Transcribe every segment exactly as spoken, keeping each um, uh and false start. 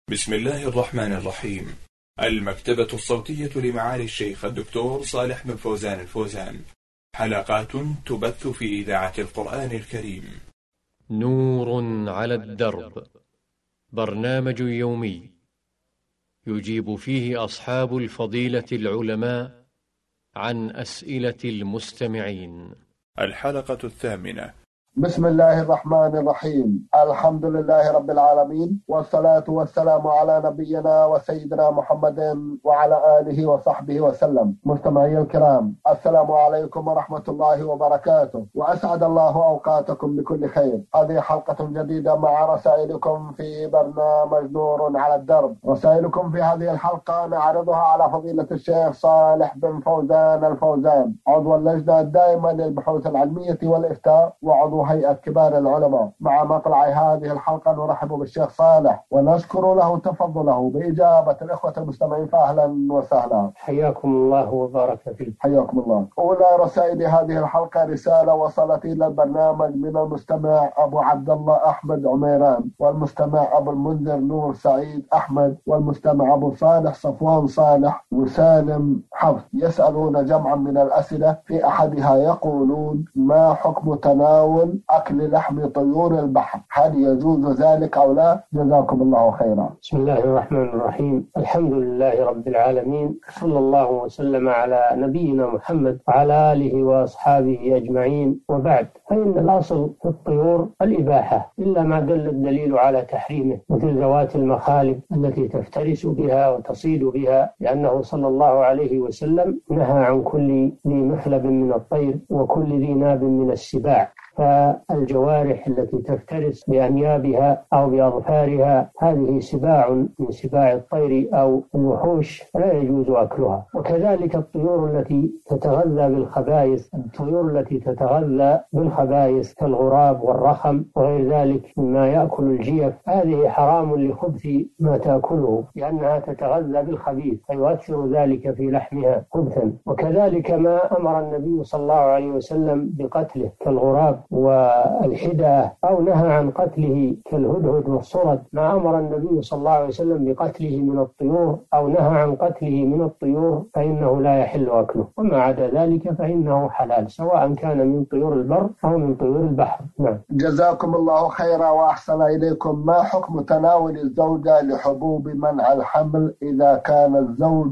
بسم الله الرحمن الرحيم. المكتبة الصوتية لمعالي الشيخ الدكتور صالح بن فوزان الفوزان، حلقات تبث في إذاعة القرآن الكريم. نور على الدرب، برنامج يومي يجيب فيه أصحاب الفضيلة العلماء عن أسئلة المستمعين. الحلقة الثامنة. بسم الله الرحمن الرحيم. الحمد لله رب العالمين، والصلاة والسلام على نبينا وسيدنا محمد وعلى آله وصحبه وسلم. مستمعي الكرام، السلام عليكم ورحمة الله وبركاته، وأسعد الله أوقاتكم بكل خير. هذه حلقة جديدة مع رسائلكم في برنامج نور على الدرب. رسائلكم في هذه الحلقة نعرضها على فضيلة الشيخ صالح بن فوزان الفوزان، عضو اللجنة الدائمة للبحوث العلمية والإفتاء وعضو هيئة كبار العلماء. مع مطلع هذه الحلقة نرحب بالشيخ صالح ونشكر له تفضله بإجابة الإخوة المستمعين، فأهلا وسهلا. حياكم الله وبارك فيك. حياكم الله. أولى رسائل هذه الحلقة رسالة وصلت إلى البرنامج من المستمع أبو عبد الله أحمد عميران، والمستمع أبو المنذر نور سعيد أحمد، والمستمع أبو صالح صفوان صالح وسالم حفظ، يسألون جمعا من الأسئلة. في أحدها يقولون: ما حكم تناول أكل لحم طيور البحر؟ هل يجوز ذلك أو لا؟ جزاكم الله خيرا. بسم الله الرحمن الرحيم. الحمد لله رب العالمين، صلى الله وسلم على نبينا محمد وعلى آله وأصحابه أجمعين، وبعد. فإن الأصل في الطيور الإباحة، إلا ما دل الدليل على تحريمه، مثل ذوات المخالب التي تفترس بها وتصيد بها، لأنه صلى الله عليه وسلم نهى عن كل ذي مخلب من الطير وكل ذي ناب من السباع. فالجوارح التي تفترس بأنيابها أو بأظفارها هذه سباع من سباع الطير أو الوحوش، لا يجوز أكلها. وكذلك الطيور التي تتغذى بالخبائث، الطيور التي تتغذى بالخبائث كالغراب والرخم وغير ذلك مما يأكل الجيف، هذه حرام لخبث ما تأكله، لأنها تتغذى بالخبيث فيؤثر ذلك في لحمها خبثا. وكذلك ما أمر النبي صلى الله عليه وسلم بقتله كالغراب والحدة، أو نهى عن قتله كالهدهد والصرد. ما أمر النبي صلى الله عليه وسلم بقتله من الطيور أو نهى عن قتله من الطيور فإنه لا يحل أكله، وما عدا ذلك فإنه حلال، سواء كان من طيور البر أو من طيور البحر. نعم. جزاكم الله خيرا وأحسن إليكم. ما حكم تناول الزوجة لحبوب منع الحمل إذا كان الزوج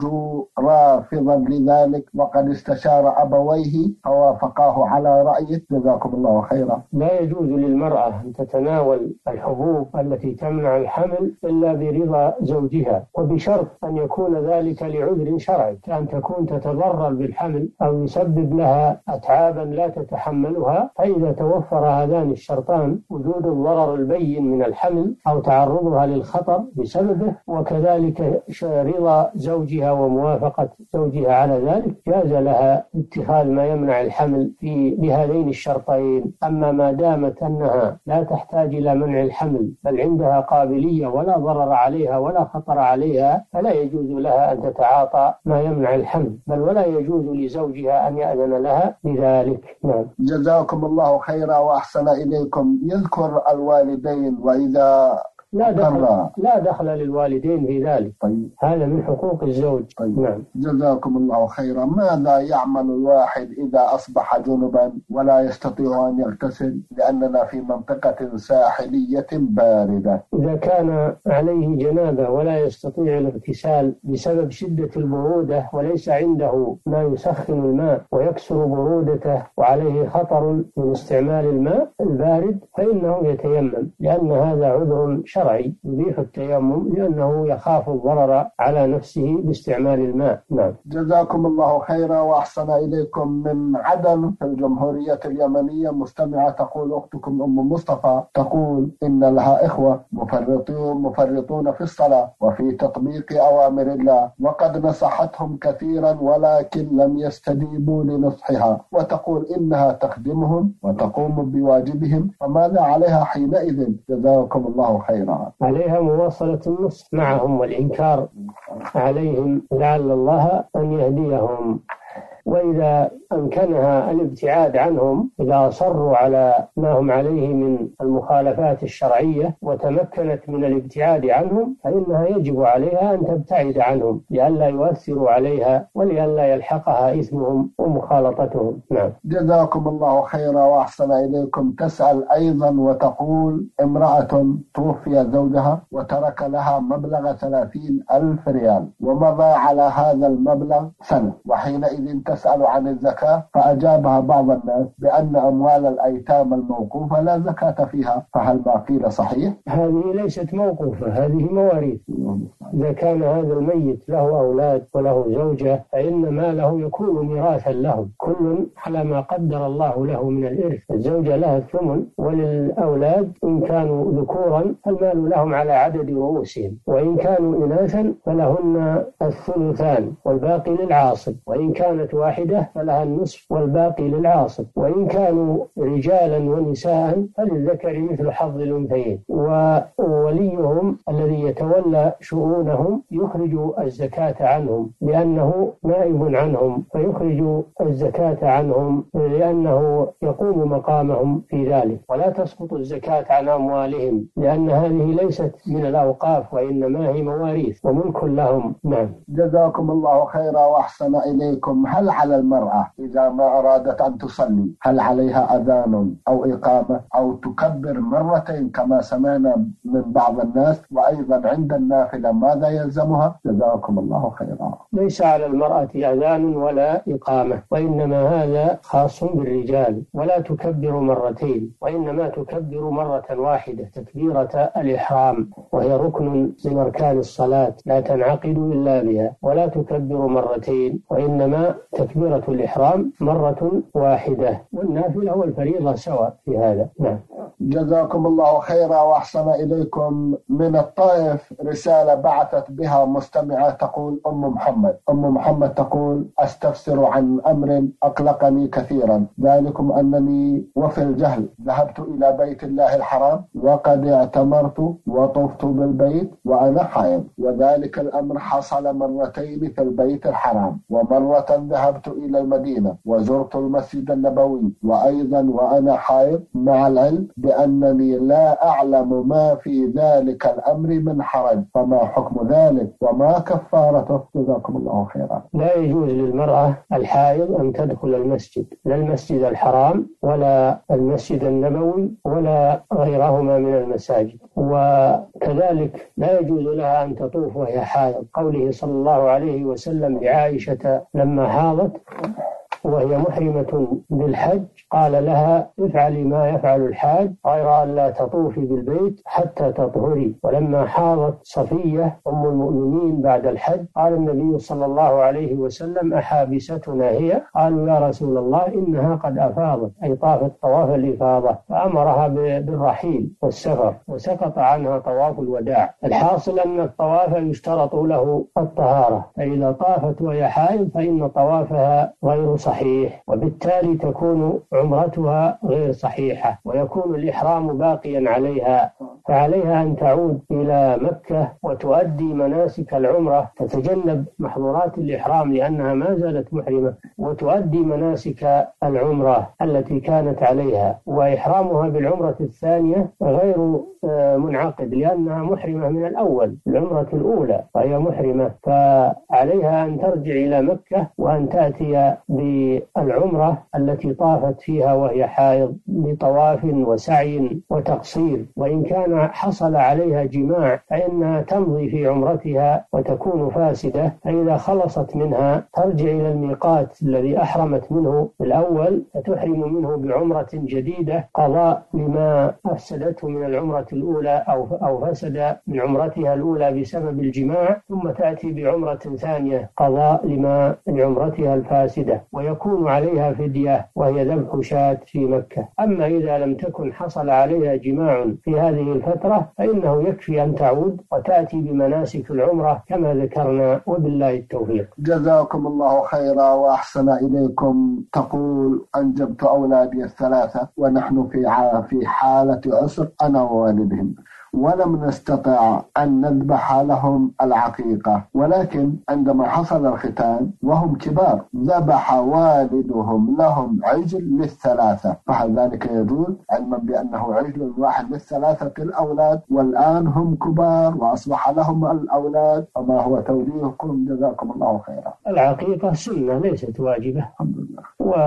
رافضا لذلك وقد استشار أبويه فوافقاه على رأيه؟ جزاكم الله خيرا. لا يجوز للمرأة أن تتناول الحبوب التي تمنع الحمل إلا برضا زوجها، وبشرط أن يكون ذلك لعذر شرعي، كأن تكون تتضرر بالحمل أو يسبب لها أتعابا لا تتحملها. فإذا توفر هذان الشرطان، وجود الضرر البين من الحمل أو تعرضها للخطر بسببه، وكذلك رضا زوجها وموافقة زوجها على ذلك، جاز لها اتخاذ ما يمنع الحمل في بهذين الشرطين. أما ما دامت أنها لا تحتاج إلى منع الحمل بل عندها قابلية ولا ضرر عليها ولا خطر عليها، فلا يجوز لها أن تتعاطى ما يمنع الحمل، بل ولا يجوز لزوجها أن يأذن لها بذلك. نعم. جزاكم الله خيرا وأحسن إليكم. يذكر الوالدين وإذا لا دخل, لا دخل للوالدين في ذلك. طيب. هذا من حقوق الزوج. طيب. نعم. جزاكم الله خيرا. ماذا يعمل الواحد إذا أصبح جنبا ولا يستطيع أن يغتسل لأننا في منطقة ساحلية باردة؟ إذا كان عليه جنابة ولا يستطيع الاغتسال بسبب شدة البرودة وليس عنده ما يسخن الماء ويكسر برودته وعليه خطر من استعمال الماء البارد، فإنه يتيمم، لأن هذا عذر شرعي يبيح التيمم، لأنه يخاف الضرر على نفسه باستعمال الماء. نعم. جزاكم الله خيرا وأحسن إليكم. من عدن في الجمهورية اليمنية مستمعة تقول: أختكم أم مصطفى تقول إن لها إخوة مفرطون مفرطون في الصلاة وفي تطبيق أوامر الله، وقد نصحتهم كثيرا ولكن لم يستجيبوا لنصحها، وتقول إنها تخدمهم وتقوم بواجبهم، فماذا عليها حينئذ؟ جزاكم الله خيرا. عليها مواصلة النصح معهم والإنكار عليهم، لعل الله أن يهديهم. وإذا أمكنها الابتعاد عنهم إذا أصروا على ما هم عليه من المخالفات الشرعية وتمكنت من الابتعاد عنهم، فإنها يجب عليها أن تبتعد عنهم لئلا يؤثروا عليها ولئلا يلحقها إثمهم ومخالطتهم. نعم. جزاكم الله خيرا وأحسن إليكم. تسأل أيضا وتقول: امرأة توفي زوجها وترك لها مبلغ ثلاثين ألف ريال ومضى على هذا المبلغ سنة، وحينئذ تسأل عن الزكاة، فأجابها بعض الناس بأن أموال الأيتام الموقوفة لا زكاة فيها، فهل ما قيل صحيح؟ هذه ليست موقوفة، هذه مواريث. إذا كان هذا الميت له أولاد وله زوجة فإن ماله يكون ميراثا لهم، كل على ما قدر الله له من الإرث. الزوجة لها الثمن، وللأولاد إن كانوا ذكورا المال لهم على عدد رؤوسهم، وإن كانوا إناثا فلهن الثلثان والباقي للعاصب، وإن كانت واحدة فلها النصف والباقي للعاصب، وإن كانوا رجالا ونساء فللذكر مثل حظ الأنثيين. ووليهم الذي يتولى شؤونهم يخرج الزكاة عنهم لأنه نائب عنهم، فيخرج الزكاة عنهم لأنه يقوم مقامهم في ذلك، ولا تسقط الزكاة عن أموالهم لأن هذه ليست من الأوقاف وإنما هي مواريث وملك لهم. نعم. جزاكم الله خيرا وأحسن إليكم. هل على المرأة إذا ما أرادت أن تصلي هل عليها أذان أو إقامة أو تكبر مرتين كما سمعنا من بعض الناس؟ وأيضا عند النافلة ماذا يلزمها؟ جزاكم الله خيرا. ليس على المرأة أذان ولا إقامة، وإنما هذا خاص بالرجال، ولا تكبر مرتين وإنما تكبر مرة واحدة تكبيرة الإحرام، وهي ركن من أركان الصلاة لا تنعقد إلا بها، ولا تكبر مرتين وإنما تكبيرة الإحرام مرة واحدة، والنافلة والفريضة سواء في هذا. نعم. جزاكم الله خيرا وأحسن إليكم. من الطائف رسالة بعثت بها مستمعة تقول: أم محمد أم محمد تقول: أستفسر عن أمر أقلقني كثيرا، ذلكم أنني وفي الجهل ذهبت إلى بيت الله الحرام وقد اعتمرت وطفت بالبيت وأنا حائض، وذلك الأمر حصل مرتين في البيت الحرام، ومرة ذهبت إلى المدينة وزرت المسجد النبوي وأيضا وأنا حائض، مع العلم بأنني لا أعلم ما في ذلك الأمر من حرج، فما حكم ذلك وما كفارته؟ جزاكم الله خيرا. لا يجوز للمرأة الحائض أن تدخل المسجد، لا المسجد الحرام ولا المسجد النبوي ولا غيرهما من المساجد، وكذلك لا يجوز لها أن تطوف وهي حائض، قوله صلى الله عليه وسلم لعائشة لما حاضت وهي محرمة بالحج قال لها: افعلي ما يفعل الحاج غير أن لا تطوفي بالبيت حتى تطهري. ولما حاضت صفية أم المؤمنين بعد الحج قال النبي صلى الله عليه وسلم: أحابستنا هي؟ قالوا: يا رسول الله إنها قد أفاضت، أي طافت طواف الإفاضة، فأمرها بالرحيل والسفر وسقط عنها طواف الوداع. الحاصل أن الطواف يشترط له الطهارة، فإذا طافت وهي حائض فإن طوافها غير صحيح، وبالتالي تكون عمرتها غير صحيحة ويكون الإحرام باقيا عليها، فعليها أن تعود إلى مكة وتؤدي مناسك العمرة، تتجنب محظورات الإحرام لأنها ما زالت محرمة، وتؤدي مناسك العمرة التي كانت عليها، وإحرامها بالعمرة الثانية غير منعقد لأنها محرمة من الأول، العمرة الأولى وهي محرمة، فعليها أن ترجع إلى مكة وأن تأتي بالعمرة التي طافت فيها وهي حائض بطواف وسعي وتقصير، وإن كان حصل عليها جماع فإنها تمضي في عمرتها وتكون فاسدة، فإذا خلصت منها ترجع إلى الميقات الذي أحرمت منه الأول فتحرم منه بعمرة جديدة قضاء لما أفسدته من العمرة الأولى أو أو فسد من عمرتها الأولى بسبب الجماع، ثم تأتي بعمرة ثانية قضاء لما من عمرتها الفاسدة، ويكون عليها فدية وهي ذبح شاة في مكة. أما إذا لم تكن حصل عليها جماع في هذه الفترة فإنه يكفي أن تعود وتأتي بمناسك العمرة كما ذكرنا، وبالله التوفيق. جزاكم الله خيرا وأحسن إليكم. تقول: أنجبت أولادي الثلاثة ونحن في في حالة عسر أنا ووالدهم، ولم نستطع أن نذبح لهم العقيقة، ولكن عندما حصل الختان وهم كبار ذبح والدهم لهم عجل للثلاثة، فهل ذلك يجوز علما بأنه عجل واحد للثلاثة الأولاد، والآن هم كبار وأصبح لهم الأولاد؟ فما هو توجيهكم جزاكم الله خيرا؟ العقيقة سنة ليست واجبة الحمد لله،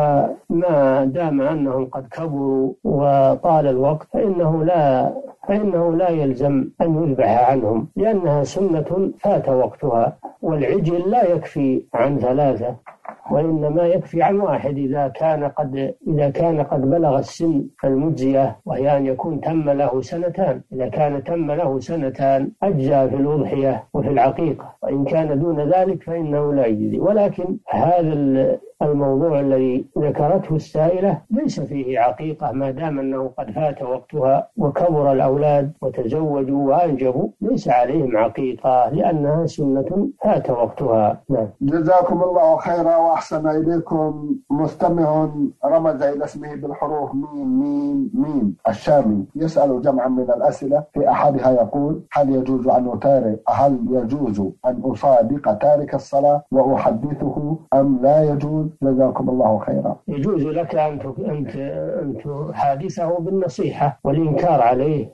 وما دام أنهم قد كبروا وطال الوقت فإنه لا فإنه لا يلزم أن يذبح عنهم، لأنها سنة فات وقتها، والعجل لا يكفي عن ثلاثة وإنما يكفي عن واحد إذا كان قد إذا كان قد بلغ السن المجزية، وهي أن يكون تم له سنتان. إذا كان تم له سنتان أجزى في الأضحية وفي العقيقة، وإن كان دون ذلك فإنه لا يجزي. ولكن هذا الموضوع الذي ذكرته السائلة ليس فيه عقيقة ما دام أنه قد فات وقتها وكبر الأولاد وتزوجوا وأنجبوا، ليس عليهم عقيقة لأنها سنة فات وقتها. نعم. جزاكم الله خيرا وأحسن إليكم. مستمع رمز إلى اسمه بالحروف ميم ميم ميم الشامي يسأل جمعا من الأسئلة، في أحدها يقول: هل يجوز أن أتارك هل يجوز أن أصادق تارك الصلاة وأحدثه أم لا يجوز؟ جزاكم الله خيرا. يجوز لك أن أن تحادثه بالنصيحة والإنكار عليه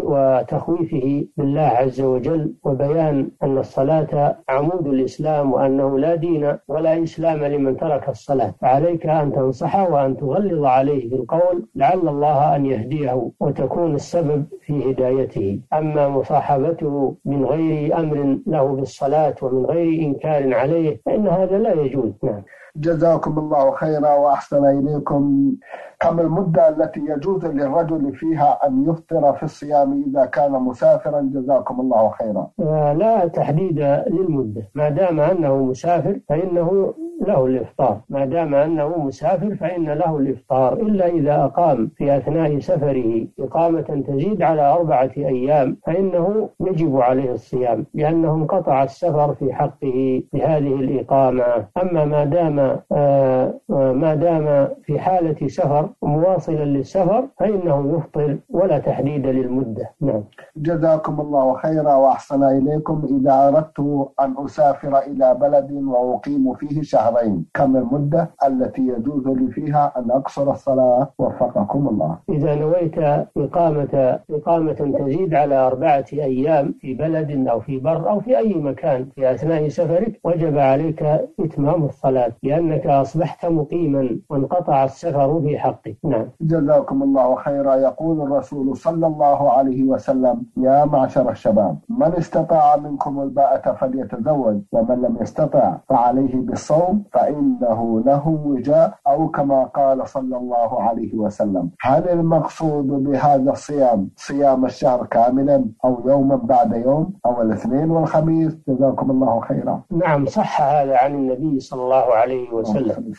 وتخويفه بالله عز وجل، وبيان أن الصلاة عمود الإسلام وأنه لا دين ولا إسلام لمن ترك الصلاة، فعليك أن تنصحه وأن تغلظ عليه بالقول لعل الله أن يهديه وتكون السبب في هدايته. أما مصاحبته من غير أمر له بالصلاة ومن غير إنكار عليه فإن هذا لا يجوز. نعم. جزاكم الله خيرا وأحسن إليكم. كم المدة التي يجوز للرجل فيها أن يفطر في الصيام إذا كان مسافرا؟ جزاكم الله خيرا. لا تحديد للمدة، ما دام أنه مسافر فإنه له الإفطار، ما دام أنه مسافر فإن له الإفطار، إلا إذا أقام في أثناء سفره إقامة تزيد على أربعة أيام فإنه يجب عليه الصيام، لأنه انقطع السفر في حقه بهذه الإقامة. أما ما دام آه ما دام في حالة سفر مواصلا للسفر فإنه يفطر ولا تحديد للمدة. نعم. جزاكم الله خيرا وأحسن إليكم. إذا أردت أن أسافر إلى بلد وأقيم فيه شهرين، كم المدة التي يجوز لي فيها أن أقصر الصلاة؟ وفقكم الله. إذا نويت إقامة إقامة تزيد على أربعة أيام في بلد أو في بر أو في أي مكان في أثناء سفرك وجب عليك إتمام الصلاة، لأنك أصبحت مقيما وانقطع السفر في حقك. نعم. جزاكم الله خيرا. يقول الرسول صلى الله عليه وسلم: يا معشر الشباب، من استطاع منكم الباءة فليتزوج، ومن لم يستطع فعليه بالصوم فإنه له وجاء، أو كما قال صلى الله عليه وسلم. هل المقصود بهذا الصيام صيام الشهر كاملا أو يوما بعد يوم أو الاثنين والخميس؟ جزاكم الله خيرا. نعم، صح هذا عن النبي صلى الله عليه وسلم.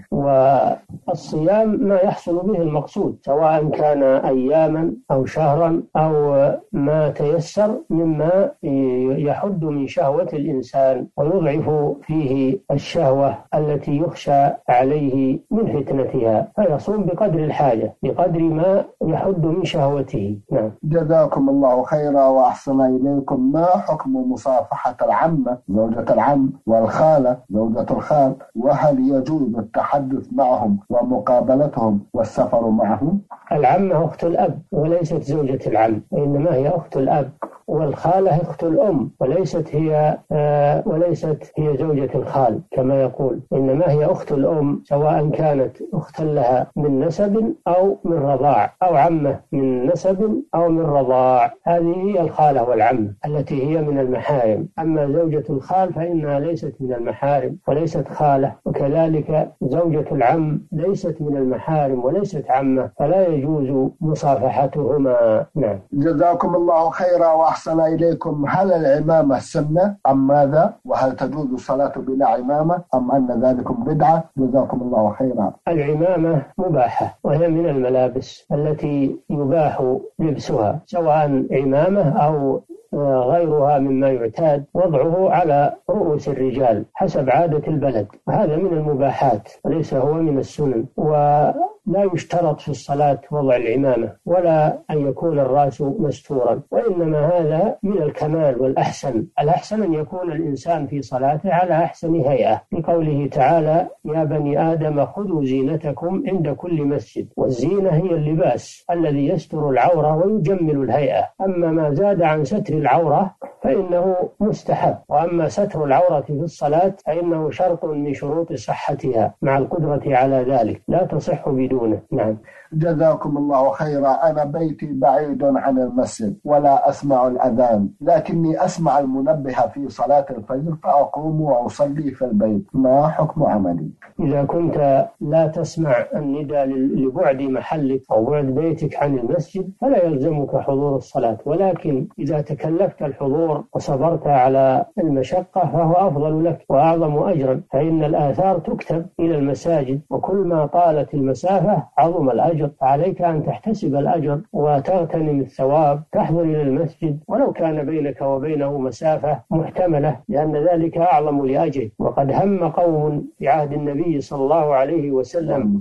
والصيام ما يحصل به المقصود، سواء كان أياما أو شهرا أو ما تيسر مما يحد من شهوة الإنسان ويضعف فيه الشهوة التي يخشى عليه من فتنتها، فيصوم بقدر الحاجة بقدر ما يحد من شهوته. نعم. جزاكم الله خيرا وأحسن إليكم. ما حكم مصافحة العمة زوجة العم والخالة زوجة الخال؟ وهل يجوز التحدث معهم ومقابلتهم والسفر معهم؟ العمة أخت الأب وليست زوجة العم، إنما هي أخت الأب، والخالة أخت الأم وليست هي آه وليست هي زوجة الخال كما يقول، إنما هي أخت الأم، سواء كانت أختا لها من نسب أو من رضاع، أو عمة من نسب أو من رضاع. هذه هي الخالة والعمة التي هي من المحارم. أما زوجة الخال فإنها ليست من المحارم وليست خالة، وكذلك زوجة العم ليست من المحارم وليست عمة، فلا يجوز مصافحتهما. نعم. جزاكم الله خيرا وأحسن إليكم. هل العمامة سنة أم ماذا؟ وهل تجوز الصلاة بلا عمامة أم أن ذلك بدعة؟ جزاكم الله خيرا. العمامة مباحة، وهي من الملابس التي يباح لبسها، سواء عمامة أو غيرها مما يعتاد وضعه على رؤوس الرجال حسب عادة البلد، وهذا من المباحات وليس هو من السنن. و لا يشترط في الصلاة وضع العمامة ولا أن يكون الرأس مستورا، وإنما هذا من الكمال والأحسن. الأحسن أن يكون الإنسان في صلاته على أحسن هيئة، لقوله تعالى: يا بني آدم خذوا زينتكم عند كل مسجد. والزينة هي اللباس الذي يستر العورة ويجمل الهيئة. أما ما زاد عن ستر العورة فإنه مستحب، وأما ستر العورة في الصلاة فإنه شرط من شروط صحتها مع القدرة على ذلك، لا تصح بدونه. نعم. جزاكم الله خيرا. أنا بيتي بعيد عن المسجد ولا أسمع الأذان، لكني أسمع المنبه في صلاة الفجر فأقوم وأصلي في البيت، ما حكم عملي؟ إذا كنت لا تسمع النداء لبعد محلك أو بعد بيتك عن المسجد فلا يلزمك حضور الصلاة، ولكن إذا تكلفت الحضور وصبرت على المشقة فهو أفضل لك وأعظم أجرا، فإن الآثار تكتب إلى المساجد، وكل ما طالت المسافة عظم الأجر، فعليك أن تحتسب الأجر وتغتنم الثواب، تحضر إلى المسجد ولو كان بينك وبينه مسافة محتملة، لأن ذلك أعظم لأجر. وقد هم قوم في عهد النبي صلى الله عليه وسلم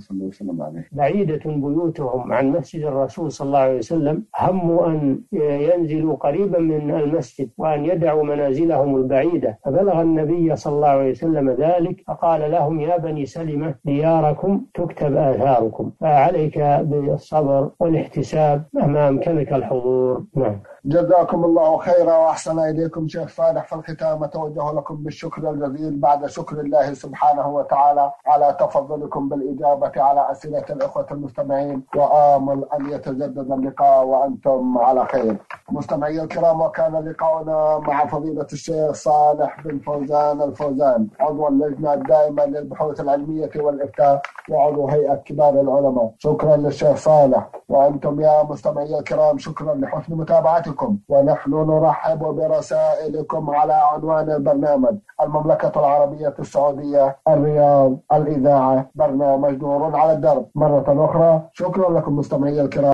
بعيدة بيوتهم عن مسجد الرسول صلى الله عليه وسلم، هموا أن ينزلوا قريبا من المسجد وأن يدعوا منازلهم البعيدة، فبلغ النبي صلى الله عليه وسلم ذلك فقال لهم: يا بني سلمة دياركم تكتب آثاركم، فعليك بالصبر والاحتساب مهما أمكنك الحضور. نعم. جزاكم الله خيرا وأحسن إليكم شيخ صالح. في الختام أتوجه لكم بالشكر الجزيل بعد شكر الله سبحانه وتعالى على تفضلكم بالإجابة على أسئلة الإخوة المستمعين، وآمل أن يتجدد اللقاء وأنتم على خير. مستمعي الكرام، وكان لقاؤنا مع فضيلة الشيخ صالح بن فوزان الفوزان، عضو اللجنة الدائمة للبحوث العلمية والإفتاء وعضو هيئة كبار العلماء. شكرا للشيخ صالح. وأنتم يا مستمعي الكرام شكرا لحسن متابعتكم، ونحن نرحب برسائلكم على عنوان البرنامج: المملكة العربية السعودية، الرياض، الإذاعة، برنامج نور على الدرب. مرة أخرى شكرا لكم مستمعي الكرام.